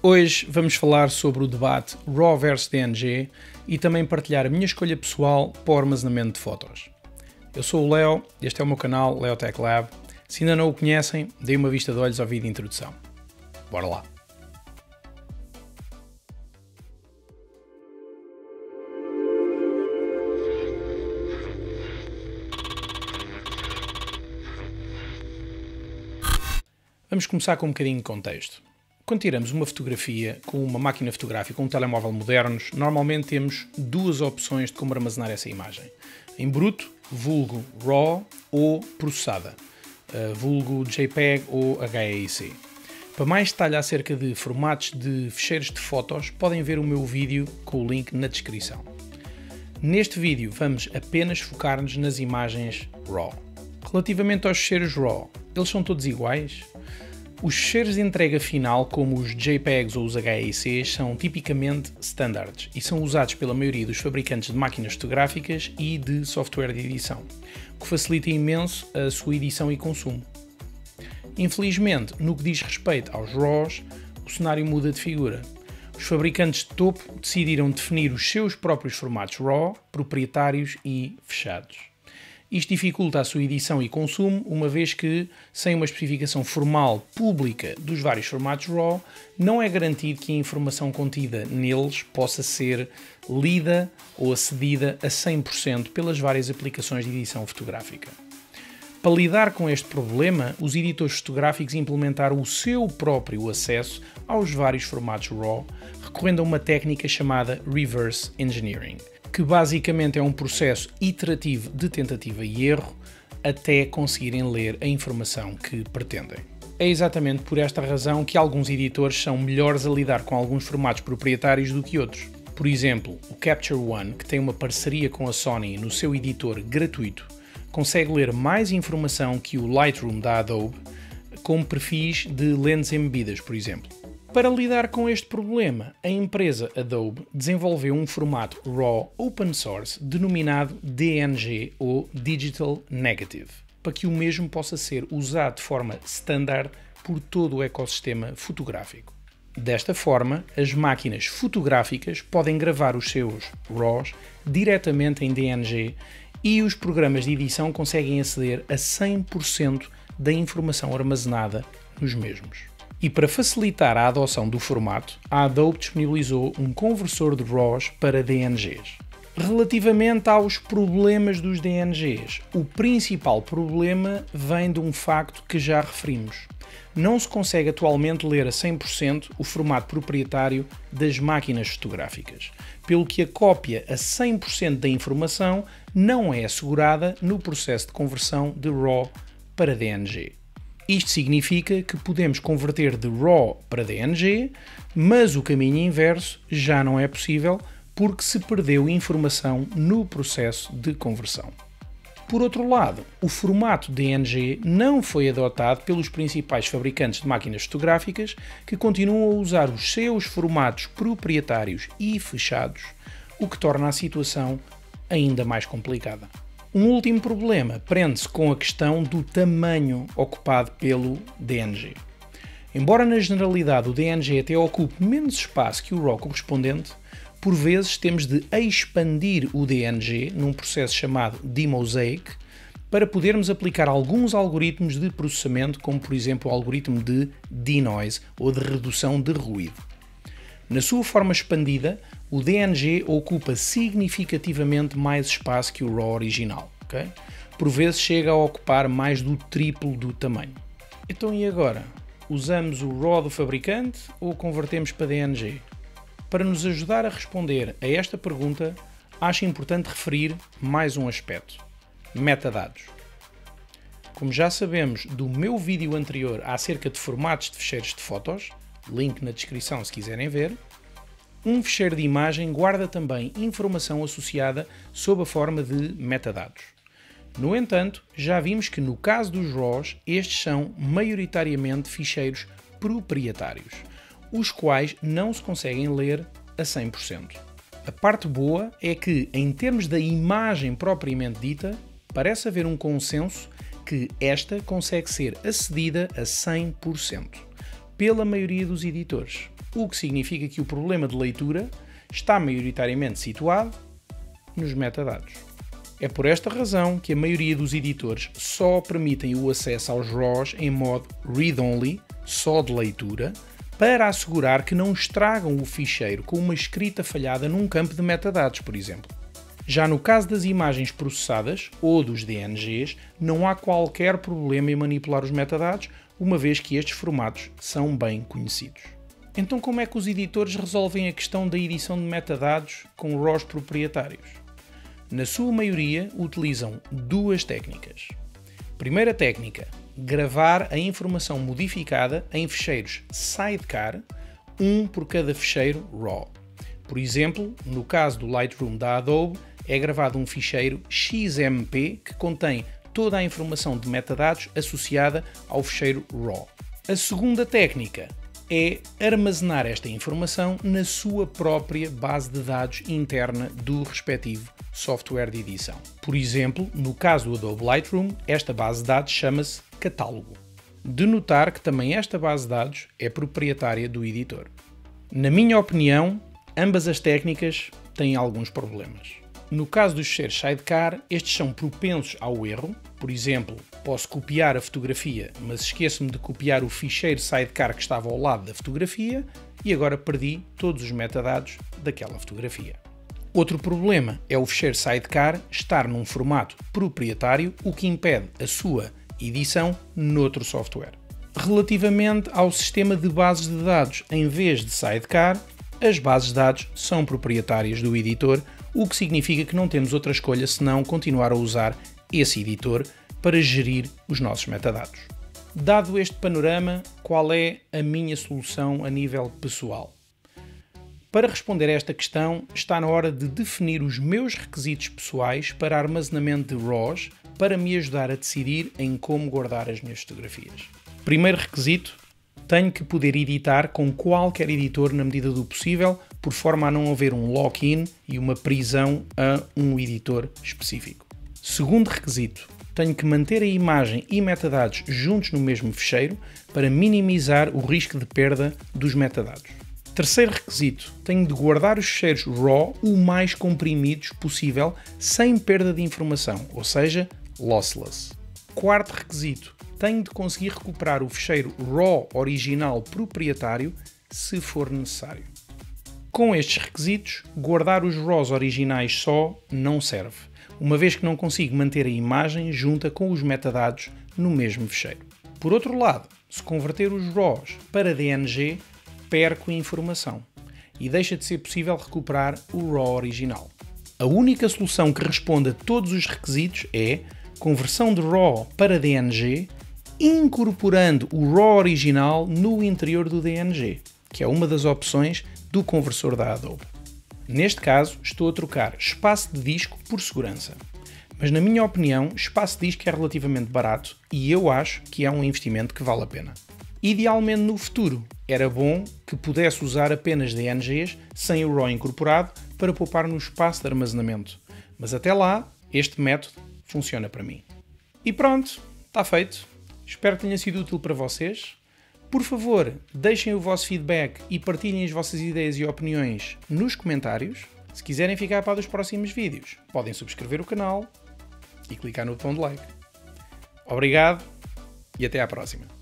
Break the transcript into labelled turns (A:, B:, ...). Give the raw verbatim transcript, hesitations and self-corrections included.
A: Hoje vamos falar sobre o debate RAW versus D N G e também partilhar a minha escolha pessoal para o armazenamento de fotos. Eu sou o Leo, este é o meu canal Leo Tech Lab. Se ainda não o conhecem, deem uma vista de olhos ao vídeo de introdução. Bora lá! Vamos começar com um bocadinho de contexto. Quando tiramos uma fotografia com uma máquina fotográfica ou um telemóvel modernos, normalmente temos duas opções de como armazenar essa imagem. Em bruto, vulgo RAW, ou processada, vulgo JPEG ou H E I C. Para mais detalhe acerca de formatos de ficheiros de fotos, podem ver o meu vídeo com o link na descrição. Neste vídeo vamos apenas focar-nos nas imagens RAW. Relativamente aos ficheiros RAW, eles são todos iguais? Os ficheiros de entrega final, como os JPEGs ou os H E I Cs, são tipicamente standards e são usados pela maioria dos fabricantes de máquinas fotográficas e de software de edição, o que facilita imenso a sua edição e consumo. Infelizmente, no que diz respeito aos RAWs, o cenário muda de figura. Os fabricantes de topo decidiram definir os seus próprios formatos RAW, proprietários e fechados. Isto dificulta a sua edição e consumo, uma vez que, sem uma especificação formal pública dos vários formatos RAW, não é garantido que a informação contida neles possa ser lida ou acedida a cem por cento pelas várias aplicações de edição fotográfica. Para lidar com este problema, os editores fotográficos implementaram o seu próprio acesso aos vários formatos RAW, recorrendo a uma técnica chamada Reverse Engineering, que basicamente é um processo iterativo de tentativa e erro até conseguirem ler a informação que pretendem. É exatamente por esta razão que alguns editores são melhores a lidar com alguns formatos proprietários do que outros. Por exemplo, o Capture One, que tem uma parceria com a Sony no seu editor gratuito, consegue ler mais informação que o Lightroom da Adobe, com perfis de lentes embebidas, por exemplo. Para lidar com este problema, a empresa Adobe desenvolveu um formato RAW open source denominado D N G ou Digital Negative, para que o mesmo possa ser usado de forma standard por todo o ecossistema fotográfico. Desta forma, as máquinas fotográficas podem gravar os seus RAWs diretamente em D N G e os programas de edição conseguem aceder a cem por cento da informação armazenada nos mesmos. E para facilitar a adoção do formato, a Adobe disponibilizou um conversor de RAWs para D N Gs. Relativamente aos problemas dos D N Gs, o principal problema vem de um facto que já referimos. Não se consegue atualmente ler a cem por cento o formato proprietário das máquinas fotográficas, pelo que a cópia a cem por cento da informação não é assegurada no processo de conversão de RAW para D N G. Isto significa que podemos converter de RAW para D N G, mas o caminho inverso já não é possível porque se perdeu informação no processo de conversão. Por outro lado, o formato D N G não foi adotado pelos principais fabricantes de máquinas fotográficas, que continuam a usar os seus formatos proprietários e fechados, o que torna a situação ainda mais complicada. Um último problema prende-se com a questão do tamanho ocupado pelo D N G. Embora na generalidade o D N G até ocupe menos espaço que o RAW correspondente, por vezes temos de expandir o D N G num processo chamado demosaic para podermos aplicar alguns algoritmos de processamento, como por exemplo o algoritmo de denoise ou de redução de ruído. Na sua forma expandida, o D N G ocupa significativamente mais espaço que o RAW original, okay? Por vezes chega a ocupar mais do triplo do tamanho. Então e agora? Usamos o RAW do fabricante ou convertemos para D N G? Para nos ajudar a responder a esta pergunta, acho importante referir mais um aspecto: metadados. Como já sabemos do meu vídeo anterior acerca de formatos de ficheiros de fotos, link na descrição se quiserem ver, um ficheiro de imagem guarda também informação associada sob a forma de metadados. No entanto, já vimos que no caso dos RAWs, estes são maioritariamente ficheiros proprietários, os quais não se conseguem ler a cem por cento. A parte boa é que, em termos da imagem propriamente dita, parece haver um consenso que esta consegue ser acedida a cem por cento. pela maioria dos editores, o que significa que o problema de leitura está maioritariamente situado nos metadados. É por esta razão que a maioria dos editores só permitem o acesso aos raws em modo read-only, só de leitura, para assegurar que não estragam o ficheiro com uma escrita falhada num campo de metadados, por exemplo. Já no caso das imagens processadas ou dos D N Gs, não há qualquer problema em manipular os metadados, uma vez que estes formatos são bem conhecidos. Então, como é que os editores resolvem a questão da edição de metadados com raws proprietários? Na sua maioria, utilizam duas técnicas. Primeira técnica, gravar a informação modificada em ficheiros sidecar, um por cada ficheiro raw. Por exemplo, no caso do Lightroom da Adobe, é gravado um ficheiro X M P que contém toda a informação de metadados associada ao ficheiro raw. A segunda técnica é armazenar esta informação na sua própria base de dados interna do respectivo software de edição. Por exemplo, no caso do Adobe Lightroom, esta base de dados chama-se catálogo. De notar que também esta base de dados é proprietária do editor. Na minha opinião, ambas as técnicas têm alguns problemas. No caso dos ficheiros sidecar, estes são propensos ao erro. Por exemplo, posso copiar a fotografia, mas esqueço-me de copiar o ficheiro sidecar que estava ao lado da fotografia e agora perdi todos os metadados daquela fotografia. Outro problema é o ficheiro sidecar estar num formato proprietário, o que impede a sua edição noutro software. Relativamente ao sistema de bases de dados, em vez de sidecar, as bases de dados são proprietárias do editor, o que significa que não temos outra escolha senão continuar a usar esse editor para gerir os nossos metadados. Dado este panorama, qual é a minha solução a nível pessoal? Para responder a esta questão, está na hora de definir os meus requisitos pessoais para armazenamento de raws para me ajudar a decidir em como guardar as minhas fotografias. Primeiro requisito, tenho que poder editar com qualquer editor na medida do possível, por forma a não haver um lock-in e uma prisão a um editor específico. Segundo requisito, tenho que manter a imagem e metadados juntos no mesmo ficheiro para minimizar o risco de perda dos metadados. Terceiro requisito, tenho de guardar os ficheiros raw o mais comprimidos possível sem perda de informação, ou seja, lossless. Quarto requisito, tenho de conseguir recuperar o ficheiro raw original proprietário se for necessário. Com estes requisitos, guardar os raws originais só não serve, uma vez que não consigo manter a imagem junta com os metadados no mesmo ficheiro. Por outro lado, se converter os raws para D N G, perco a informação e deixa de ser possível recuperar o raw original. A única solução que responde a todos os requisitos é conversão de raw para D N G, incorporando o raw original no interior do D N G, que é uma das opções do conversor da Adobe. Neste caso, estou a trocar espaço de disco por segurança. Mas na minha opinião, espaço de disco é relativamente barato e eu acho que é um investimento que vale a pena. Idealmente no futuro, era bom que pudesse usar apenas D N Gs sem o raw incorporado para poupar no espaço de armazenamento. Mas até lá, este método funciona para mim. E pronto, está feito. Espero que tenha sido útil para vocês. Por favor, deixem o vosso feedback e partilhem as vossas ideias e opiniões nos comentários. Se quiserem ficar a par dos próximos vídeos, podem subscrever o canal e clicar no botão de like. Obrigado e até à próxima.